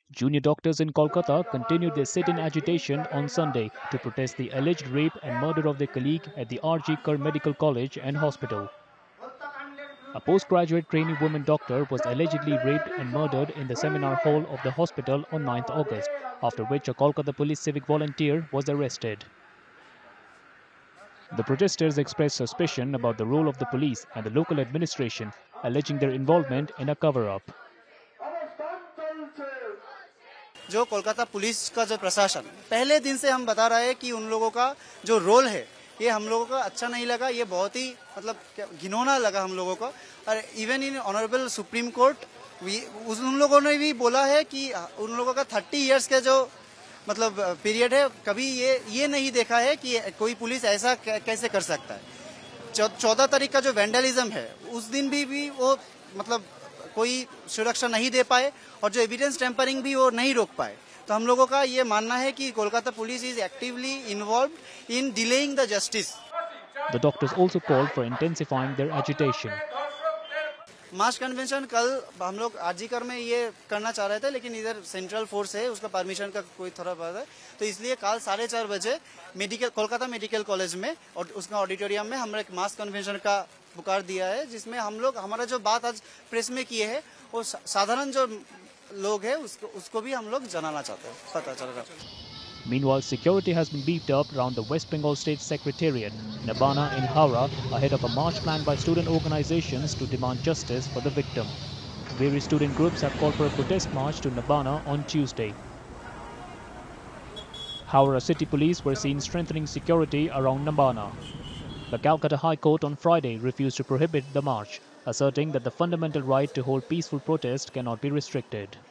Junior doctors in Kolkata continued their sit-in agitation on Sunday to protest the alleged rape and murder of their colleague at the R.G. Kar Medical College and Hospital. A postgraduate trainee woman doctor was allegedly raped and murdered in the seminar hall of the hospital on 9th August, after which a Kolkata police civic volunteer was arrested. The protesters expressed suspicion about the role of the police and the local administration, alleging their involvement in a cover-up. जो Kolkata police का जो प्रशासन पहले दिन से हम बता रहे हैं कि उन लोगों का जो रोल है ये हम लोगों को अच्छा नहीं लगा, ये बहुत ही मतलब घिनौना लगा हम लोगों को। और even in honourable supreme court उन लोगों ने भी बोला है कि उन लोगों का 30 इयर्स के जो मतलब पीरियड है, कभी ये नहीं देखा है कि कोई पुलिस ऐसा कैसे कर सकता है। 14 तारीख का जो वैंडलिज्म है उस दिन भी वो मतलब कोई सुरक्षा नहीं दे पाए और जो एविडेंस टेम्परिंग भी वो नहीं रोक पाए। तो हम लोगों का ये मानना है कि Kolkata police is actively involved in delaying the justice. The doctors also called for intensifying their agitation. Mass convention कल हम लोग आरजीकर में ये करना चाह रहे थे, लेकिन इधर सेंट्रल फोर्स है, उसका परमिशन का कोई थोड़ा बात है, तो इसलिए कल 4:30 बजे कोलकाता मेडिकल कॉलेज में और उसका ऑडिटोरियम में हमने एक मास कन्वेंशन का पुकार दिया है, जिसमें हम लोग हमारा जो बात आज प्रेस में किए है वो साधारण जो लोग है उसको भी हम लोग जनाना चाहते हैं, पता चल रहा है। Meanwhile, security has been beefed up around the West Bengal State Secretariat, Nabana in Howrah, ahead of a march planned by student organizations to demand justice for the victim. Various student groups have called for a protest march to Nabana on Tuesday. Howrah City Police were seen strengthening security around Nabana. The Calcutta High Court on Friday refused to prohibit the march, asserting that the fundamental right to hold peaceful protest cannot be restricted.